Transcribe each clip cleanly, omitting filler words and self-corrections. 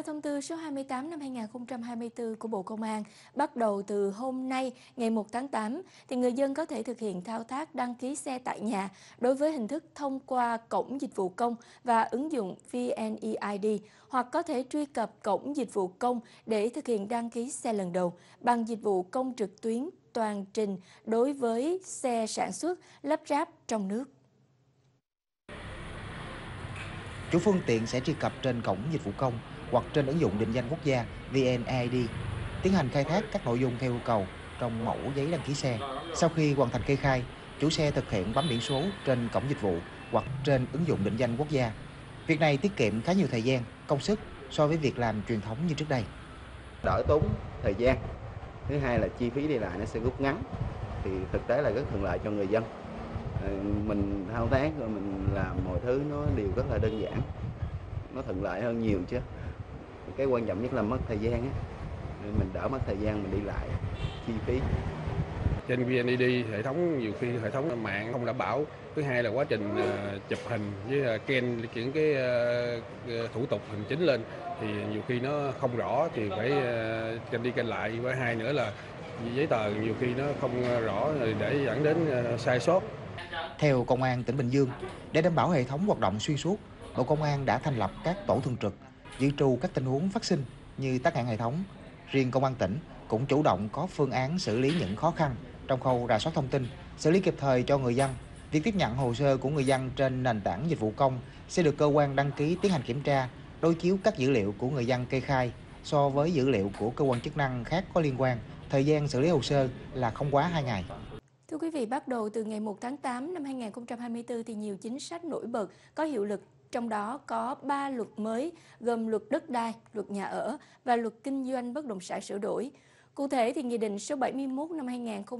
thông tư số 28 năm 2024 của Bộ Công an, bắt đầu từ hôm nay, ngày 1 tháng 8, thì người dân có thể thực hiện thao tác đăng ký xe tại nhà đối với hình thức thông qua cổng dịch vụ công và ứng dụng VNeID, hoặc có thể truy cập cổng dịch vụ công để thực hiện đăng ký xe lần đầu bằng dịch vụ công trực tuyến toàn trình đối với xe sản xuất, lắp ráp trong nước. Chủ phương tiện sẽ truy cập trên cổng dịch vụ công hoặc trên ứng dụng định danh quốc gia VNeID, tiến hành khai thác các nội dung theo yêu cầu trong mẫu giấy đăng ký xe. Sau khi hoàn thành kê khai, chủ xe thực hiện bấm biển số trên cổng dịch vụ hoặc trên ứng dụng định danh quốc gia. Việc này tiết kiệm khá nhiều thời gian, công sức so với việc làm truyền thống như trước đây. Đỡ tốn thời gian. Thứ hai là chi phí đi lại nó sẽ rút ngắn. Thì thực tế là rất thuận lợi cho người dân. Mình thao tác rồi mình làm mọi thứ nó đều rất là đơn giản, nó thuận lợi hơn nhiều chứ. Cái quan trọng nhất là mất thời gian á, mình đỡ mất thời gian mình đi lại, chi phí. Trên VNeID hệ thống nhiều khi hệ thống mạng không đảm bảo. Thứ hai là quá trình chụp hình với scan những cái thủ tục hành chính lên thì nhiều khi nó không rõ thì phải kênh đi kênh lại. Với hai nữa là giấy tờ nhiều khi nó không rõ để dẫn đến sai sót. Theo Công an tỉnh Bình Dương, để đảm bảo hệ thống hoạt động xuyên suốt, Bộ Công an đã thành lập các tổ thường trực, dự trù các tình huống phát sinh như tắc nghẽn hệ thống. Riêng Công an tỉnh cũng chủ động có phương án xử lý những khó khăn trong khâu rà soát thông tin, xử lý kịp thời cho người dân. Việc tiếp nhận hồ sơ của người dân trên nền tảng dịch vụ công sẽ được cơ quan đăng ký tiến hành kiểm tra, đối chiếu các dữ liệu của người dân kê khai so với dữ liệu của cơ quan chức năng khác có liên quan. Thời gian xử lý hồ sơ là không quá 2 ngày. Thưa quý vị, bắt đầu từ ngày 1 tháng 8 năm 2024 thì nhiều chính sách nổi bật có hiệu lực, trong đó có 3 luật mới gồm luật đất đai, luật nhà ở và luật kinh doanh bất động sản sửa đổi. Cụ thể thì Nghị định số 71 năm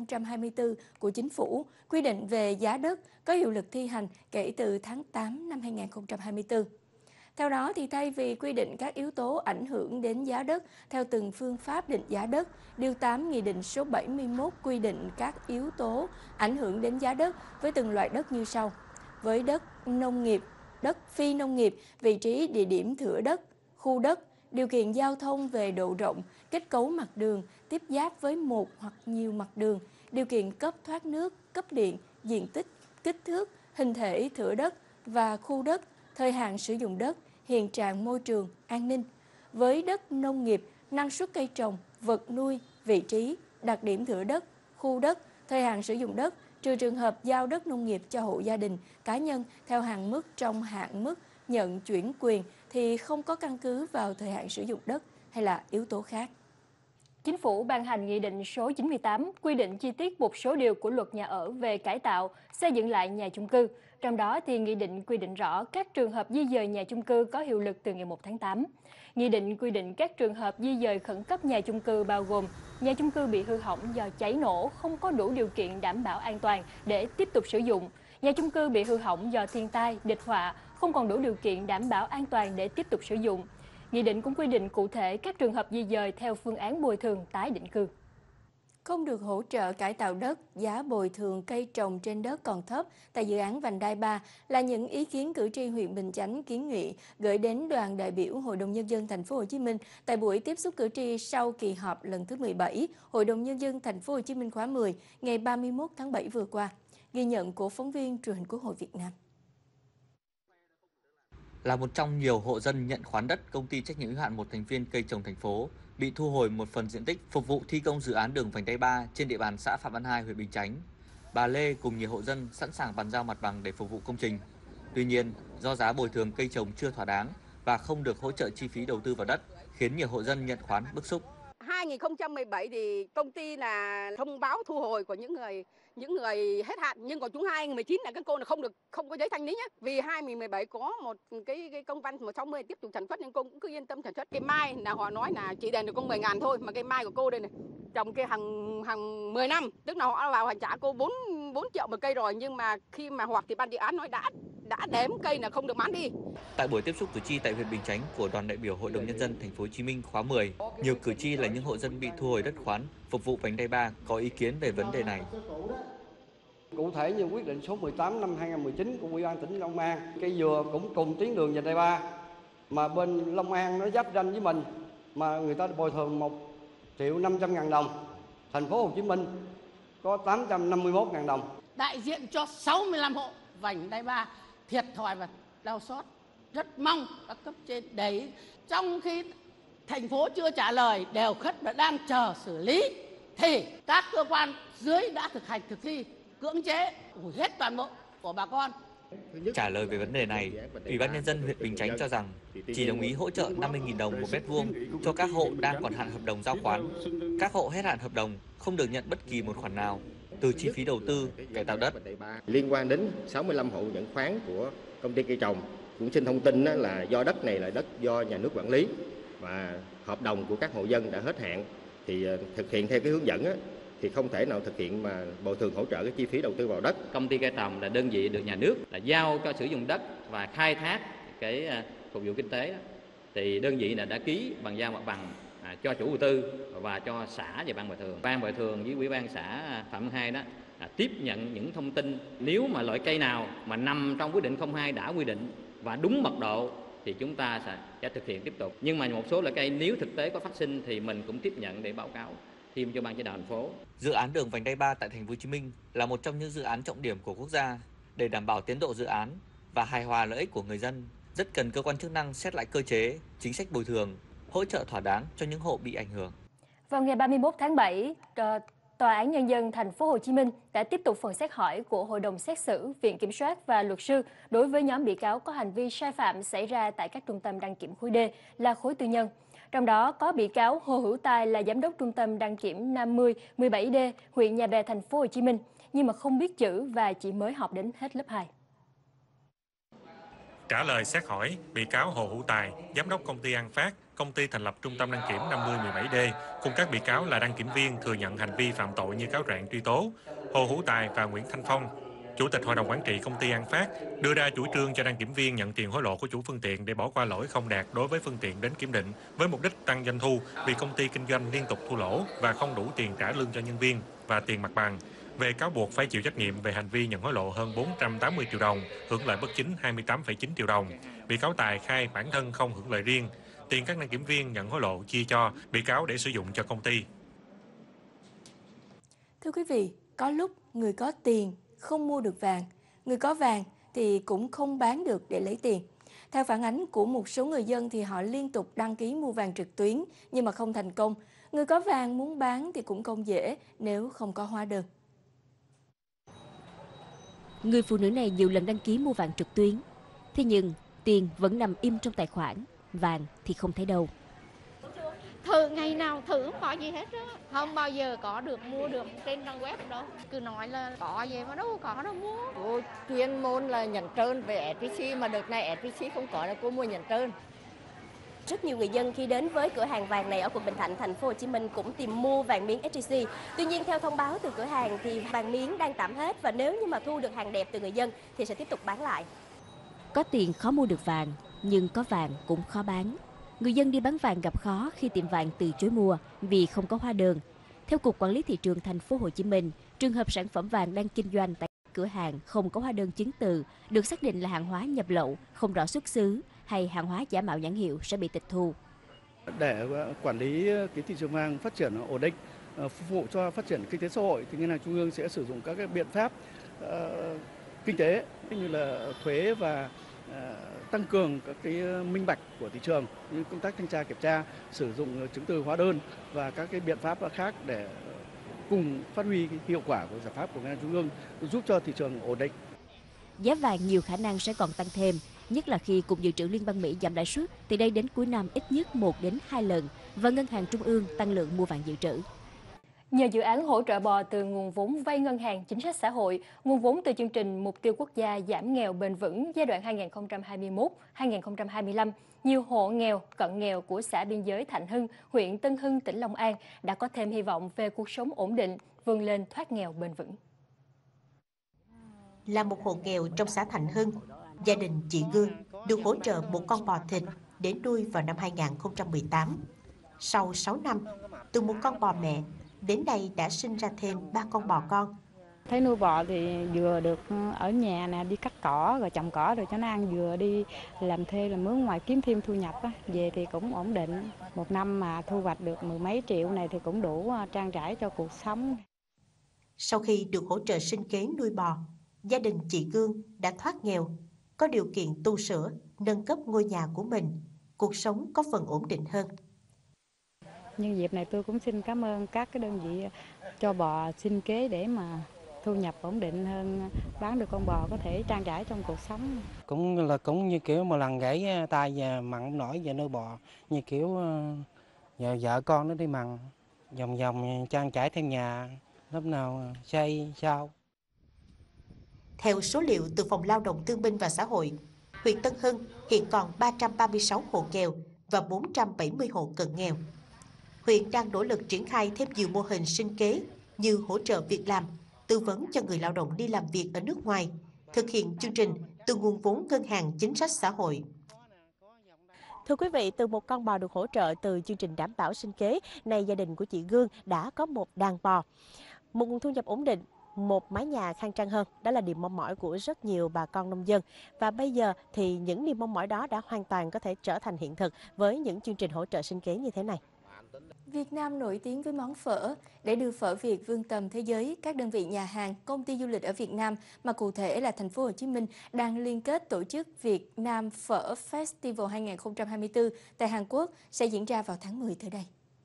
2024 của Chính phủ quy định về giá đất có hiệu lực thi hành kể từ tháng 8 năm 2024. Theo đó thì thay vì quy định các yếu tố ảnh hưởng đến giá đất theo từng phương pháp định giá đất, Điều 8 Nghị định số 71 quy định các yếu tố ảnh hưởng đến giá đất với từng loại đất như sau. Với đất nông nghiệp, đất phi nông nghiệp, vị trí địa điểm thửa đất, khu đất, điều kiện giao thông về độ rộng, kết cấu mặt đường, tiếp giáp với một hoặc nhiều mặt đường, điều kiện cấp thoát nước, cấp điện, diện tích, kích thước, hình thể thửa đất và khu đất, thời hạn sử dụng đất, hiện trạng môi trường, an ninh. Với đất nông nghiệp, năng suất cây trồng, vật nuôi, vị trí, đặc điểm thửa đất, khu đất, thời hạn sử dụng đất, trừ trường hợp giao đất nông nghiệp cho hộ gia đình, cá nhân theo hạn mức trong hạn mức nhận chuyển quyền thì không có căn cứ vào thời hạn sử dụng đất hay là yếu tố khác. Chính phủ ban hành Nghị định số 98 quy định chi tiết một số điều của Luật Nhà ở về cải tạo, xây dựng lại nhà chung cư. Trong đó thì Nghị định quy định rõ các trường hợp di dời nhà chung cư có hiệu lực từ ngày 1 tháng 8. Nghị định quy định các trường hợp di dời khẩn cấp nhà chung cư bao gồm nhà chung cư bị hư hỏng do cháy nổ, không có đủ điều kiện đảm bảo an toàn để tiếp tục sử dụng, nhà chung cư bị hư hỏng do thiên tai, địch họa, không còn đủ điều kiện đảm bảo an toàn để tiếp tục sử dụng. Nghị định cũng quy định cụ thể các trường hợp di dời theo phương án bồi thường tái định cư. Không được hỗ trợ cải tạo đất, giá bồi thường cây trồng trên đất còn thấp tại dự án vành đai 3 là những ý kiến cử tri huyện Bình Chánh kiến nghị gửi đến đoàn đại biểu Hội đồng Nhân dân Thành phố Hồ Chí Minh tại buổi tiếp xúc cử tri sau kỳ họp lần thứ 17 Hội đồng Nhân dân Thành phố Hồ Chí Minh khóa 10 ngày 31 tháng 7 vừa qua. Ghi nhận của phóng viên Truyền hình Quốc hội Việt Nam. Là một trong nhiều hộ dân nhận khoán đất công ty trách nhiệm hữu hạn một thành viên cây trồng thành phố bị thu hồi một phần diện tích phục vụ thi công dự án đường vành đai 3 trên địa bàn xã Phạm Văn Hai, huyện Bình Chánh. Bà Lê cùng nhiều hộ dân sẵn sàng bàn giao mặt bằng để phục vụ công trình. Tuy nhiên, do giá bồi thường cây trồng chưa thỏa đáng và không được hỗ trợ chi phí đầu tư vào đất, khiến nhiều hộ dân nhận khoán bức xúc. 2017 thì công ty là thông báo thu hồi của những người hết hạn, nhưng còn chúng 2019 là các cô là không có giấy thanh lý nhé. Vì 2017 có một cái công văn 160 tiếp tục sản xuất nên cô cũng cứ yên tâm sản xuất. Cây mai là họ nói là chỉ đền được có 10.000 thôi, mà cây mai của cô đây này trồng cây hàng 10 năm, tức là họ vào trả cô 4 triệu một cây rồi, nhưng mà khi mà hoặc thì ban dự án nói đã đếm cây là không được bán đi. Tại buổi tiếp xúc cử tri tại huyện Bình Chánh của đoàn đại biểu Hội đồng Nhân dân Thành phố Hồ Chí Minh khóa 10, nhiều cử tri là những hộ dân bị thu hồi đất khoán phục vụ vành đai 3 có ý kiến về vấn đề này. Cụ thể như quyết định số 18 năm 2019 của Ủy ban tỉnh Long An, cây dừa cũng cùng tuyến đường vành đai 3 Mà bên Long An nó giáp ranh với mình mà người ta bồi thường 1.500.000 đồng. Thành phố Hồ Chí Minh có 851.000 đồng. Đại diện cho 65 hộ vành đai 3 thiệt thòi và đau xót. Rất mong các cấp trên đấy, trong khi thành phố chưa trả lời đều khất và đang chờ xử lý, thì các cơ quan dưới đã thực thi cưỡng chế hủy hết toàn bộ của bà con. Trả lời về vấn đề này, Ủy ban Nhân dân huyện Bình Chánh cho rằng chỉ đồng ý hỗ trợ 50.000 đồng một mét vuông cho các hộ đang còn hạn hợp đồng giao khoán. Các hộ hết hạn hợp đồng không được nhận bất kỳ một khoản nào từ chi phí đầu tư cải tạo đất. Liên quan đến 65 hộ nhận khoán của công ty cây trồng, cũng xin thông tin là do đất này là đất do nhà nước quản lý và hợp đồng của các hộ dân đã hết hạn, thì thực hiện theo cái hướng dẫn thì không thể nào thực hiện mà bồi thường hỗ trợ cái chi phí đầu tư vào đất. Công ty cây trồng là đơn vị được nhà nước là giao cho sử dụng đất và khai thác cái phục vụ kinh tế đó. Thì đơn vị đã ký bàn giao mặt bằng cho chủ đầu tư và cho xã và ban bồi thường. Ban bồi thường với ủy ban xã Phạm Văn Hai đó tiếp nhận những thông tin, nếu mà loại cây nào mà nằm trong quyết định 02 đã quy định và đúng mật độ thì chúng ta sẽ thực hiện tiếp tục. Nhưng mà một số loại cây nếu thực tế có phát sinh thì mình cũng tiếp nhận để báo cáo thêm cho ban chỉ đạo thành phố. Dự án đường vành đai 3 tại thành phố Hồ Chí Minh là một trong những dự án trọng điểm của quốc gia. Để đảm bảo tiến độ dự án và hài hòa lợi ích của người dân, rất cần cơ quan chức năng xét lại cơ chế, chính sách bồi thường, hỗ trợ thỏa đáng cho những hộ bị ảnh hưởng. Vào ngày 31 tháng 7, Tòa án Nhân dân thành phố Hồ Chí Minh đã tiếp tục phần xét hỏi của Hội đồng xét xử, Viện Kiểm soát và luật sư đối với nhóm bị cáo có hành vi sai phạm xảy ra tại các trung tâm đăng kiểm khối D là khối tư nhân. Trong đó có bị cáo Hồ Hữu Tài là giám đốc trung tâm đăng kiểm 50 17D, huyện Nhà Bè, thành phố Hồ Chí Minh, nhưng mà không biết chữ và chỉ mới học đến hết lớp 2. Trả lời xét hỏi, bị cáo Hồ Hữu Tài, giám đốc công ty An Phát, công ty thành lập trung tâm đăng kiểm 50 17D, cùng các bị cáo là đăng kiểm viên thừa nhận hành vi phạm tội như cáo trạng truy tố. Hồ Hữu Tài và Nguyễn Thanh Phong, Chủ tịch Hội đồng Quản trị công ty An Phát, đưa ra chủ trương cho đăng kiểm viên nhận tiền hối lộ của chủ phương tiện để bỏ qua lỗi không đạt đối với phương tiện đến kiểm định với mục đích tăng doanh thu vì công ty kinh doanh liên tục thua lỗ và không đủ tiền trả lương cho nhân viên và tiền mặt bằng. Về cáo buộc phải chịu trách nhiệm về hành vi nhận hối lộ hơn 480 triệu đồng, hưởng lợi bất chính 28,9 triệu đồng. Bị cáo Tài khai bản thân không hưởng lợi riêng, tiền các đăng kiểm viên nhận hối lộ chia cho bị cáo để sử dụng cho công ty. Thưa quý vị, có lúc người có tiền không mua được vàng, người có vàng thì cũng không bán được để lấy tiền. Theo phản ánh của một số người dân thì họ liên tục đăng ký mua vàng trực tuyến nhưng mà không thành công. Người có vàng muốn bán thì cũng không dễ nếu không có hóa đơn. Người phụ nữ này nhiều lần đăng ký mua vàng trực tuyến, thế nhưng tiền vẫn nằm im trong tài khoản, vàng thì không thấy đâu. Thử ngày nào thử không có gì hết đó. Không bao giờ có được mua được trên trang web đâu. Cứ nói là có gì mà đâu có đâu mua. Cô chuyên môn là nhận trơn về STC mà đợt này STC không có là cô mua nhận trơn. Rất nhiều người dân khi đến với cửa hàng vàng này ở quận Bình Thạnh, thành phố Hồ Chí Minh cũng tìm mua vàng miếng SJC. Tuy nhiên theo thông báo từ cửa hàng thì vàng miếng đang tạm hết và nếu như mà thu được hàng đẹp từ người dân thì sẽ tiếp tục bán lại. Có tiền khó mua được vàng, nhưng có vàng cũng khó bán. Người dân đi bán vàng gặp khó khi tiệm vàng từ chối mua vì không có hóa đơn. Theo Cục Quản lý Thị trường thành phố Hồ Chí Minh, trường hợp sản phẩm vàng đang kinh doanh tại cửa hàng không có hóa đơn chứng từ, được xác định là hàng hóa nhập lậu, không rõ xuất xứ hay hàng hóa giả mạo nhãn hiệu sẽ bị tịch thu. Để quản lý cái thị trường vàng phát triển ổn định, phục vụ cho phát triển kinh tế xã hội thì Ngân hàng Trung ương sẽ sử dụng các cái biện pháp kinh tế như là thuế và tăng cường các cái minh bạch của thị trường như công tác thanh tra kiểm tra, sử dụng chứng từ hóa đơn và các cái biện pháp khác để cùng phát huy cái hiệu quả của giải pháp của Ngân hàng Trung ương giúp cho thị trường ổn định. Giá vàng nhiều khả năng sẽ còn tăng thêm, nhất là khi Cục Dự trữ Liên bang Mỹ giảm lãi suất từ đây đến cuối năm ít nhất 1 đến 2 lần và Ngân hàng Trung ương tăng lượng mua vàng dự trữ. Nhờ dự án hỗ trợ bò từ nguồn vốn vay ngân hàng chính sách xã hội, nguồn vốn từ chương trình Mục tiêu Quốc gia giảm nghèo bền vững giai đoạn 2021-2025, nhiều hộ nghèo, cận nghèo của xã biên giới Thạnh Hưng, huyện Tân Hưng, tỉnh Long An đã có thêm hy vọng về cuộc sống ổn định, vươn lên thoát nghèo bền vững. Là một hộ nghèo trong xã Thạnh Hưng, gia đình chị Gương được hỗ trợ một con bò thịt để nuôi vào năm 2018. Sau 6 năm, từ một con bò mẹ, đến nay đã sinh ra thêm 3 con bò con. Thấy nuôi bò thì vừa được ở nhà nè, đi cắt cỏ rồi trồng cỏ rồi cho nó ăn, vừa đi làm thuê làm mướn ngoài kiếm thêm thu nhập á. Về thì cũng ổn định. Một năm mà thu hoạch được mười mấy triệu này thì cũng đủ trang trải cho cuộc sống. Sau khi được hỗ trợ sinh kế nuôi bò, gia đình chị Gương đã thoát nghèo, có điều kiện tu sửa, nâng cấp ngôi nhà của mình, cuộc sống có phần ổn định hơn. Nhân dịp này tôi cũng xin cảm ơn các cái đơn vị cho bò sinh kế để mà thu nhập ổn định hơn, bán được con bò có thể trang trải trong cuộc sống. Cũng như kiểu một lần gãy tay và mặn không nổi và nuôi bò, như kiểu giờ vợ con nó đi mặn vòng vòng trang trải thêm nhà, lúc nào xây sao. Theo số liệu từ Phòng Lao động Thương binh và Xã hội, huyện Tân Hưng hiện còn 336 hộ nghèo và 470 hộ cận nghèo. Huyện đang nỗ lực triển khai thêm nhiều mô hình sinh kế như hỗ trợ việc làm, tư vấn cho người lao động đi làm việc ở nước ngoài, thực hiện chương trình từ nguồn vốn Ngân hàng Chính sách Xã hội. Thưa quý vị, từ một con bò được hỗ trợ từ chương trình đảm bảo sinh kế, nay gia đình của chị Gương đã có một đàn bò, một nguồn thu nhập ổn định, một mái nhà khang trang hơn. Đó là niềm mong mỏi của rất nhiều bà con nông dân. Và bây giờ thì những niềm mong mỏi đó đã hoàn toàn có thể trở thành hiện thực với những chương trình hỗ trợ sinh kế như thế này. Việt Nam nổi tiếng với món phở. Để đưa phở Việt vươn tầm thế giới, các đơn vị nhà hàng, công ty du lịch ở Việt Nam, mà cụ thể là thành phố Hồ Chí Minh, đang liên kết tổ chức Việt Nam Phở Festival 2024 tại Hàn Quốc sẽ diễn ra vào tháng 10 tới đây.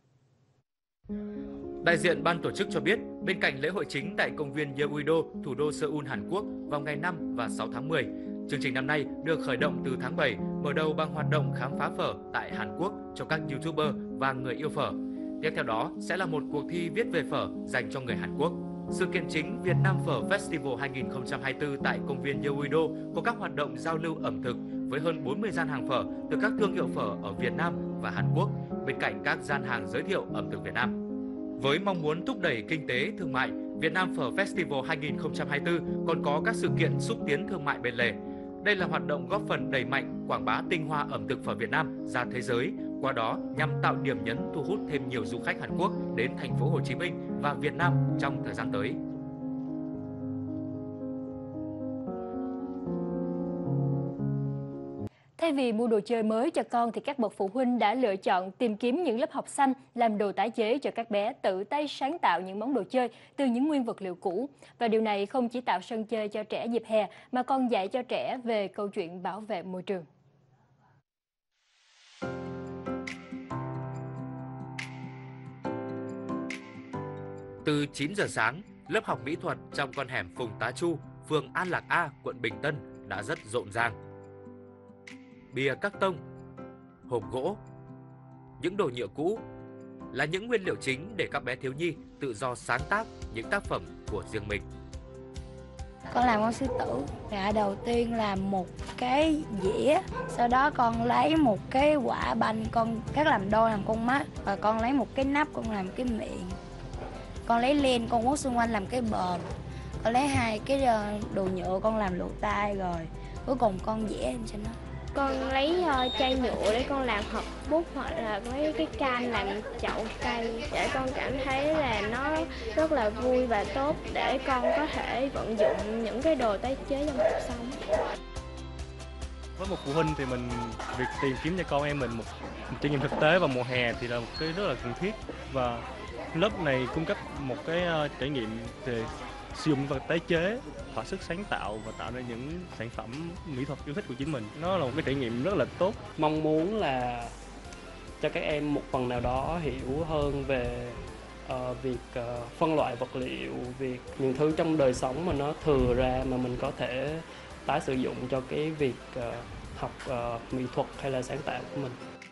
Đại diện ban tổ chức cho biết, bên cạnh lễ hội chính tại công viên Yeouido, thủ đô Seoul, Hàn Quốc vào ngày 5 và 6 tháng 10, chương trình năm nay được khởi động từ tháng 7, mở đầu bằng hoạt động khám phá phở tại Hàn Quốc cho các YouTuber và người yêu phở. Tiếp theo đó sẽ là một cuộc thi viết về phở dành cho người Hàn Quốc. Sự kiện chính Việt Nam Phở Festival 2024 tại công viên Yeouido có các hoạt động giao lưu ẩm thực với hơn 40 gian hàng phở từ các thương hiệu phở ở Việt Nam và Hàn Quốc, bên cạnh các gian hàng giới thiệu ẩm thực Việt Nam. Với mong muốn thúc đẩy kinh tế thương mại, Việt Nam Phở Festival 2024 còn có các sự kiện xúc tiến thương mại bên lề. Đây là hoạt động góp phần đẩy mạnh quảng bá tinh hoa ẩm thực phở Việt Nam ra thế giới, qua đó nhằm tạo điểm nhấn thu hút thêm nhiều du khách Hàn Quốc đến thành phố Hồ Chí Minh và Việt Nam trong thời gian tới. Thay vì mua đồ chơi mới cho con thì các bậc phụ huynh đã lựa chọn tìm kiếm những lớp học xanh làm đồ tái chế cho các bé tự tay sáng tạo những món đồ chơi từ những nguyên vật liệu cũ. Và điều này không chỉ tạo sân chơi cho trẻ dịp hè mà còn dạy cho trẻ về câu chuyện bảo vệ môi trường. Từ 9 giờ sáng, lớp học mỹ thuật trong con hẻm Phùng Tá Chu, phường An Lạc A, quận Bình Tân đã rất rộn ràng. Bìa các tông, hộp gỗ, những đồ nhựa cũ là những nguyên liệu chính để các bé thiếu nhi tự do sáng tác những tác phẩm của riêng mình. Con làm con sư tử. Đầu tiên là một cái dĩa, sau đó con lấy một cái quả banh, con cắt làm đôi làm con mắt, và con lấy một cái nắp, con làm cái miệng. Con lấy len, con quấn xung quanh làm cái bờm. Con lấy hai cái đồ nhựa, con làm lỗ tai, rồi cuối cùng con vẽ lên cho nó. Con lấy chai nhựa để con làm hộp bút, hoặc là lấy cái can làm chậu cây, để con cảm thấy là nó rất là vui và tốt để con có thể vận dụng những cái đồ tái chế trong cuộc sống. Với một phụ huynh thì việc tìm kiếm cho con em mình một trải nghiệm thực tế vào mùa hè thì là một cái rất là cần thiết, và lớp này cung cấp một cái trải nghiệm về sử dụng vật tái chế, thỏa sức sáng tạo và tạo ra những sản phẩm mỹ thuật yêu thích của chính mình. Nó là một cái trải nghiệm rất là tốt. Mong muốn là cho các em một phần nào đó hiểu hơn về việc phân loại vật liệu, việc những thứ trong đời sống mà nó thừa ra mà mình có thể tái sử dụng cho cái việc học mỹ thuật hay là sáng tạo của mình.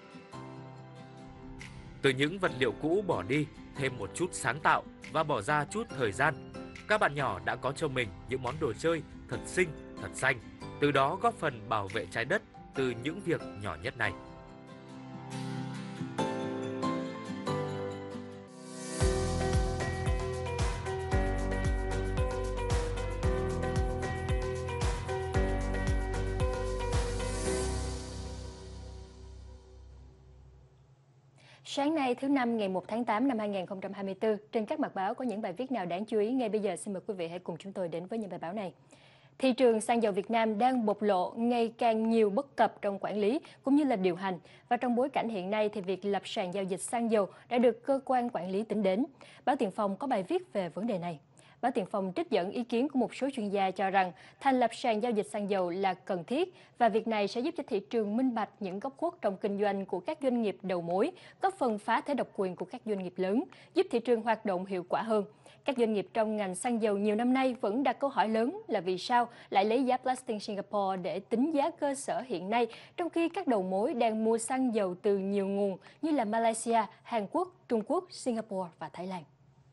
Từ những vật liệu cũ bỏ đi, thêm một chút sáng tạo và bỏ ra chút thời gian, các bạn nhỏ đã có cho mình những món đồ chơi thật xinh, thật xanh, từ đó góp phần bảo vệ trái đất từ những việc nhỏ nhất này. Sáng nay thứ Năm ngày 1 tháng 8 năm 2024, trên các mặt báo có những bài viết nào đáng chú ý? Ngay bây giờ xin mời quý vị hãy cùng chúng tôi đến với những bài báo này. Thị trường xăng dầu Việt Nam đang bộc lộ ngày càng nhiều bất cập trong quản lý cũng như là điều hành. Và trong bối cảnh hiện nay thì việc lập sàn giao dịch xăng dầu đã được cơ quan quản lý tính đến. Báo Tiền Phong có bài viết về vấn đề này. Báo Tiền Phong trích dẫn ý kiến của một số chuyên gia cho rằng thành lập sàn giao dịch xăng dầu là cần thiết và việc này sẽ giúp cho thị trường minh bạch những góc khuất trong kinh doanh của các doanh nghiệp đầu mối, góp phần phá thế độc quyền của các doanh nghiệp lớn, giúp thị trường hoạt động hiệu quả hơn. Các doanh nghiệp trong ngành xăng dầu nhiều năm nay vẫn đặt câu hỏi lớn là vì sao lại lấy giá Blasting Singapore để tính giá cơ sở hiện nay, trong khi các đầu mối đang mua xăng dầu từ nhiều nguồn như là Malaysia, Hàn Quốc, Trung Quốc, Singapore và Thái Lan.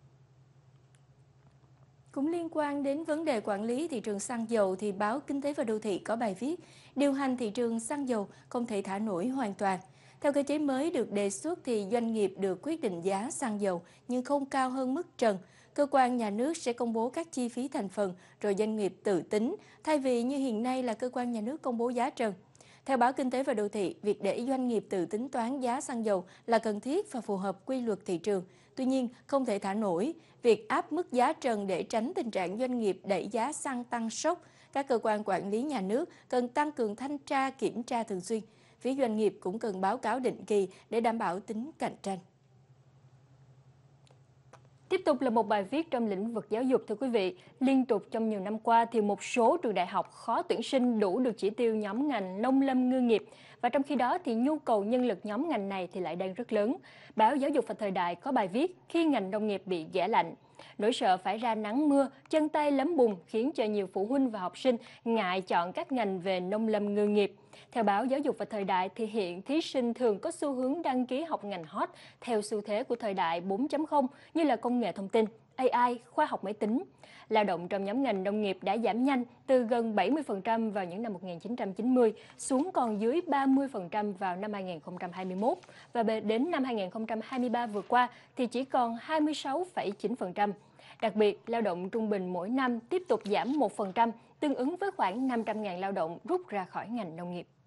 Cũng liên quan đến vấn đề quản lý thị trường xăng dầu thì báo Kinh tế và Đô thị có bài viết điều hành thị trường xăng dầu không thể thả nổi hoàn toàn. Theo cơ chế mới được đề xuất thì doanh nghiệp được quyết định giá xăng dầu nhưng không cao hơn mức trần. Cơ quan nhà nước sẽ công bố các chi phí thành phần rồi doanh nghiệp tự tính, thay vì như hiện nay là cơ quan nhà nước công bố giá trần. Theo báo Kinh tế và Đô thị, việc để doanh nghiệp tự tính toán giá xăng dầu là cần thiết và phù hợp quy luật thị trường. Tuy nhiên, không thể thả nổi. Việc áp mức giá trần để tránh tình trạng doanh nghiệp đẩy giá xăng tăng sốc, các cơ quan quản lý nhà nước cần tăng cường thanh tra, kiểm tra thường xuyên. Phía doanh nghiệp cũng cần báo cáo định kỳ để đảm bảo tính cạnh tranh. Tiếp tục là một bài viết trong lĩnh vực giáo dục, thưa quý vị. Liên tục trong nhiều năm qua thì một số trường đại học khó tuyển sinh đủ được chỉ tiêu nhóm ngành nông lâm ngư nghiệp. Và trong khi đó thì nhu cầu nhân lực nhóm ngành này thì lại đang rất lớn. Báo Giáo dục và Thời đại có bài viết khi ngành nông nghiệp bị ghẻ lạnh. Nỗi sợ phải ra nắng mưa, chân tay lấm bùn khiến cho nhiều phụ huynh và học sinh ngại chọn các ngành về nông lâm ngư nghiệp. Theo báo Giáo dục và Thời đại thì hiện thí sinh thường có xu hướng đăng ký học ngành hot theo xu thế của thời đại 4.0 như là công nghệ thông tin, AI, khoa học máy tính. Lao động trong nhóm ngành nông nghiệp đã giảm nhanh từ gần 70% vào những năm 1990 xuống còn dưới 30% vào năm 2021 và đến năm 2023 vừa qua thì chỉ còn 26,9%. Đặc biệt, lao động trung bình mỗi năm tiếp tục giảm 1%, tương ứng với khoảng 500.000 lao động rút ra khỏi ngành nông nghiệp.